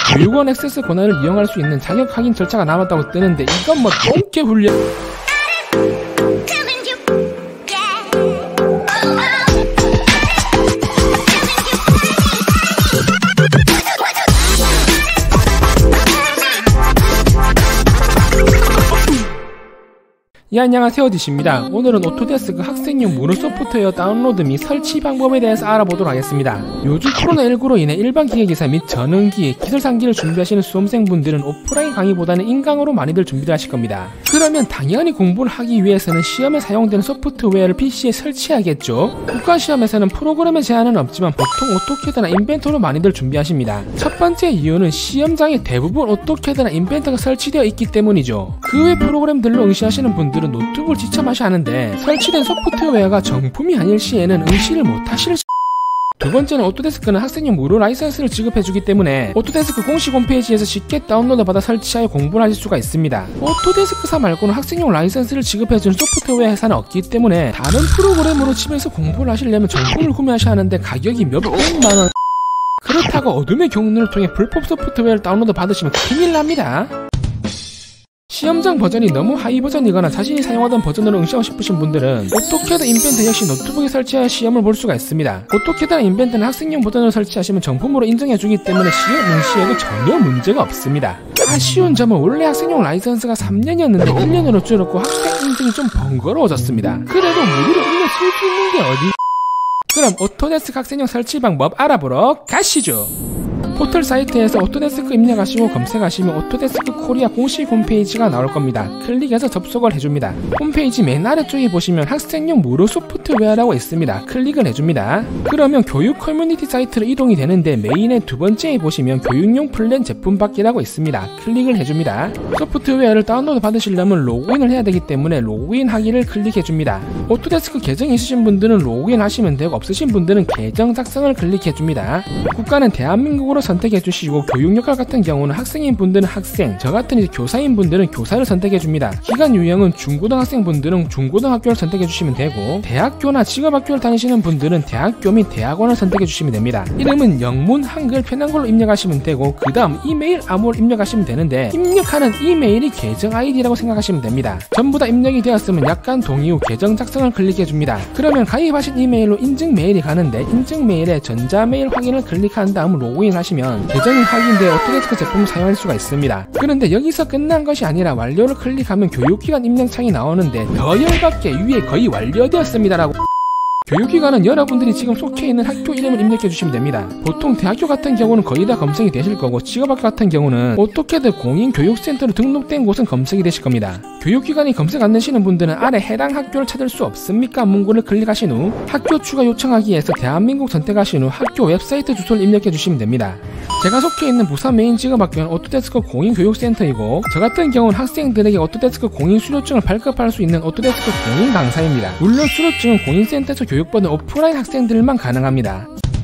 교육원 액세스 권한을 이용할 수 있는 자격 확인 절차가 남았다고 뜨는데 이건 뭐 똥개 훈련. 예, 안녕하세요, 디시입니다. 오늘은 오토데스크 학생용 무료 소프트웨어 다운로드 및 설치 방법에 대해서 알아보도록 하겠습니다. 요즘 코로나19로 인해 일반 기계기사 및 전원기, 기술상기를 준비하시는 수험생분들은 오프라인 강의보다는 인강으로 많이들 준비를 하실 겁니다. 그러면 당연히 공부를 하기 위해서는 시험에 사용되는 소프트웨어를 PC에 설치해야겠죠. 국가시험에서는 프로그램의 제한은 없지만 보통 오토캐드나 인벤터로 많이들 준비하십니다. 첫 번째 이유는 시험장에 대부분 오토캐드나 인벤터가 설치되어 있기 때문이죠. 그 외 프로그램들로 응시하시는 분들은 노트북을 지참하셔야 하는데 설치된 소프트웨어가 정품이 아닐 시에는 응시를 못하실 수. 두 번째는 오토데스크는 학생용 무료 라이선스를 지급해주기 때문에 오토데스크 공식 홈페이지에서 쉽게 다운로드 받아 설치하여 공부를 하실 수가 있습니다. 오토데스크사 말고는 학생용 라이선스를 지급해주는 소프트웨어 회사는 없기 때문에 다른 프로그램으로 집에서 공부를 하시려면 정품을 구매하셔야 하는데 가격이 몇백만원. 그렇다고 어둠의 경로를 통해 불법 소프트웨어를 다운로드 받으시면 큰일 납니다. 시험장 버전이 너무 하이 버전이거나 자신이 사용하던 버전으로 응시하고 싶으신 분들은 오토캐드 인벤트 역시 노트북에 설치하여 시험을 볼 수가 있습니다. 오토캐드나 인벤트는 학생용 버전을 설치하시면 정품으로 인정해주기 때문에 시험 응시에도 전혀 문제가 없습니다. 아쉬운 점은 원래 학생용 라이선스가 3년이었는데 1년으로 줄었고 학생 인증이 좀 번거로워졌습니다. 그래도 무료로 1년 쓸 수 있는 게 어디? 그럼 오토데스크 학생용 설치 방법 알아보러 가시죠. 포털 사이트에서 오토데스크 입력하시고 검색하시면 오토데스크 코리아 공식 홈페이지가 나올 겁니다. 클릭해서 접속을 해줍니다. 홈페이지 맨 아래쪽에 보시면 학생용 무료 소프트웨어라고 있습니다. 클릭을 해줍니다. 그러면 교육 커뮤니티 사이트로 이동이 되는데 메인의 두 번째에 보시면 교육용 플랜 제품 받기라고 있습니다. 클릭을 해줍니다. 소프트웨어를 다운로드 받으시려면 로그인을 해야 되기 때문에 로그인 하기를 클릭해줍니다. 오토데스크 계정이 있으신 분들은 로그인 하시면 되고 없으신 분들은 계정 작성을 클릭해줍니다. 국가는 대한민국으로 선택해주시고 교육역할 같은 경우는 학생인 분들은 학생, 저 같은 이제 교사인 분들은 교사를 선택해줍니다. 기간 유형은 중고등학생 분들은 중고등학교를 선택해주시면 되고 대학교나 직업학교를 다니시는 분들은 대학교 및 대학원을 선택해주시면 됩니다. 이름은 영문, 한글 편한 걸로 입력하시면 되고 그 다음 이메일 암호를 입력하시면 되는데 입력하는 이메일이 계정 아이디라고 생각하시면 됩니다. 전부 다 입력이 되었으면 약관 동의 후 계정 작성을 클릭해줍니다. 그러면 가입하신 이메일로 인증 메일이 가는데 인증 메일에 전자메일 확인을 클릭한 다음 로그인 하시면 계정이 확인되어 오토데스크 제품을 사용할 수가 있습니다. 그런데 여기서 끝난 것이 아니라 완료를 클릭하면 교육기간 입력창이 나오는데 더 열받게 위에 거의 완료되었습니다라고. 교육기관은 여러분들이 지금 속해 있는 학교 이름을 입력해 주시면 됩니다. 보통 대학교 같은 경우는 거의 다 검색이 되실 거고 직업학교 같은 경우는 오토캐드 공인교육센터로 등록된 곳은 검색이 되실 겁니다. 교육기관이 검색 안 되시는 분들은 아래 해당 학교를 찾을 수 없습니까? 문구를 클릭하신 후 학교 추가 요청하기에서 대한민국 선택하신 후 학교 웹사이트 주소를 입력해 주시면 됩니다. 제가 속해 있는 부산 메인 직업학교는 오토데스크 공인교육센터이고 저 같은 경우는 학생들에게 오토데스크 공인 수료증을 발급할 수 있는 오토데스크 공인 강사입니다. 물론 수료증은 공인센터에서 교육받는 오프라인 학생들만 가능합니다.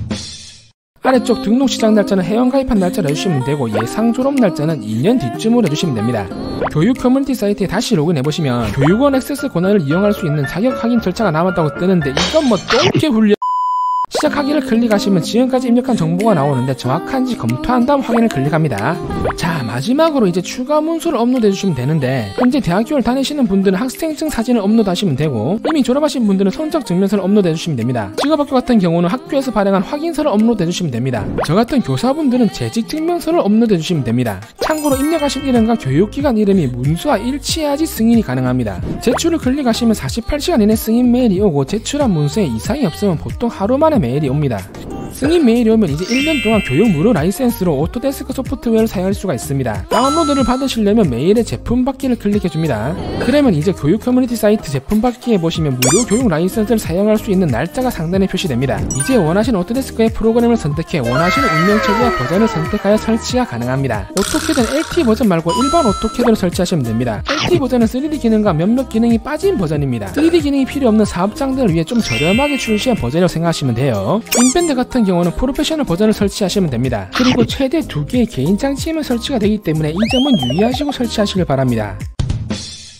아래쪽 등록 시작 날짜는 회원가입한 날짜를 해주시면 되고 예상 졸업 날짜는 2년 뒤쯤으로 해주시면 됩니다. 교육 커뮤니티 사이트에 다시 로그인해보시면 교육원 액세스 권한을 이용할 수 있는 자격 확인 절차가 남았다고 뜨는데 이건 뭐 똥개 훈련. 시작하기를 클릭하시면 지금까지 입력한 정보가 나오는데 정확한지 검토한 다음 확인을 클릭합니다. 자, 마지막으로 이제 추가 문서를 업로드 해주시면 되는데 현재 대학교를 다니시는 분들은 학생증 사진을 업로드 하시면 되고 이미 졸업하신 분들은 성적 증명서를 업로드 해주시면 됩니다. 직업학교 같은 경우는 학교에서 발행한 확인서를 업로드 해주시면 됩니다. 저 같은 교사분들은 재직 증명서를 업로드 해주시면 됩니다. 참고로 입력하신 이름과 교육기관 이름이 문서와 일치해야지 승인이 가능합니다. 제출을 클릭하시면 48시간 이내 승인 메일이 오고 제출한 문서에 이상이 없으면 보통 하루 만에 메일이 옵니다. 승인 메일이 오면 이제 1년 동안 교육 무료 라이센스로 오토데스크 소프트웨어를 사용할 수가 있습니다. 다운로드를 받으시려면 메일에 제품 받기를 클릭해줍니다. 그러면 이제 교육 커뮤니티 사이트 제품 받기에 보시면 무료 교육 라이센스를 사용할 수 있는 날짜가 상단에 표시됩니다. 이제 원하시는 오토데스크의 프로그램을 선택해 원하시는 운영체계와 버전을 선택하여 설치가 가능합니다. 오토캐드는 LT 버전 말고 일반 오토캐드로 설치하시면 됩니다. LT 버전은 3D 기능과 몇몇 기능이 빠진 버전입니다. 3D 기능이 필요 없는 사업장들을 위해 좀 저렴하게 출시한 버전이라고 생각하시면 돼요. 인밴드 같은 경우는 프로페셔널 버전을 설치하시면 됩니다. 그리고 최대 2개의 개인 장치에만 설치가 되기 때문에 이 점은 유의하시고 설치하시길 바랍니다.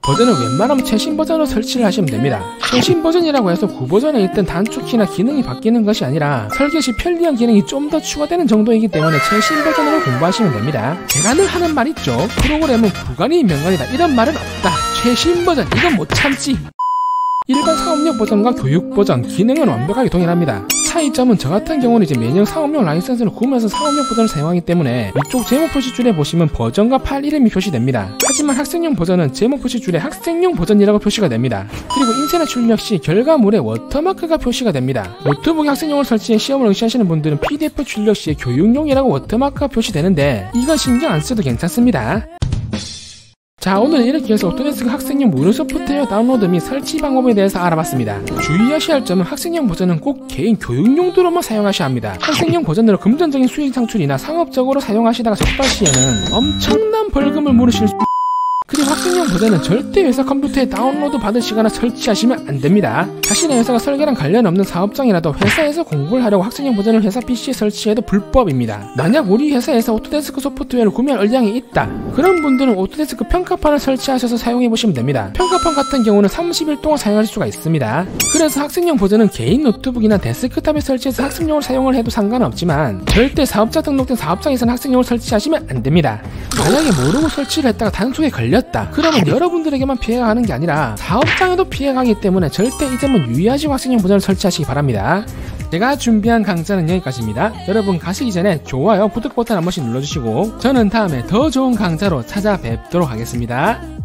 버전은 웬만하면 최신 버전으로 설치를 하시면 됩니다. 최신 버전이라고 해서 구버전에 있던 단축키나 기능이 바뀌는 것이 아니라 설계 시 편리한 기능이 좀 더 추가되는 정도이기 때문에 최신 버전으로 공부하시면 됩니다. 제가 늘 하는 말 있죠. 프로그램은 구간이 명간이다. 이런 말은 없다. 최신 버전 이건 못 참지. 일반 사업용 버전과 교육 버전 기능은 완벽하게 동일합니다. 차이점은 저 같은 경우는 이제 매년 사업용 라이센스를 구매해서 사업용 버전을 사용하기 때문에 위쪽 제목 표시줄에 보시면 버전과 파일 이름이 표시됩니다. 하지만 학생용 버전은 제목 표시줄에 학생용 버전이라고 표시가 됩니다. 그리고 인쇄나 출력 시 결과물에 워터마크가 표시가 됩니다. 노트북에 학생용을 설치해 시험을 응시하시는 분들은 PDF 출력 시에 교육용이라고 워터마크가 표시되는데 이건 신경 안 써도 괜찮습니다. 자, 오늘은 이렇게 해서 오토데스크 학생용 무료 소프트웨어 다운로드 및 설치 방법에 대해서 알아봤습니다. 주의하셔야 할 점은 학생용 버전은 꼭 개인 교육 용도로만 사용하셔야 합니다. 학생용 버전으로 금전적인 수익 창출이나 상업적으로 사용하시다가 적발 시에는 엄청난 벌금을 물으실 수 그리고 학생용 버전은 절대 회사 컴퓨터에 다운로드 받으시거나 설치하시면 안됩니다. 자신의 회사가 설계랑 관련 없는 사업장이라도 회사에서 공부를 하려고 학생용 버전을 회사 PC에 설치해도 불법입니다. 만약 우리 회사에서 오토데스크 소프트웨어를 구매할 의향이 있다, 그런 분들은 오토데스크 평가판을 설치하셔서 사용해보시면 됩니다. 평가판 같은 경우는 30일 동안 사용할 수가 있습니다. 그래서 학생용 버전은 개인 노트북이나 데스크탑에 설치해서 학습용으로 사용을 해도 상관은 없지만 절대 사업자 등록된 사업장에서는 학생용을 설치하시면 안됩니다. 만약에 모르고 설치를 했다가 단속에 걸렸다, 그러면 여러분들에게만 피해가 가는 게 아니라 사업장에도 피해가 가기 때문에 절대 이 점은 유의하시고 학생용 버전을 설치하시기 바랍니다. 제가 준비한 강좌는 여기까지입니다. 여러분 가시기 전에 좋아요, 구독 버튼 한 번씩 눌러주시고 저는 다음에 더 좋은 강좌로 찾아뵙도록 하겠습니다.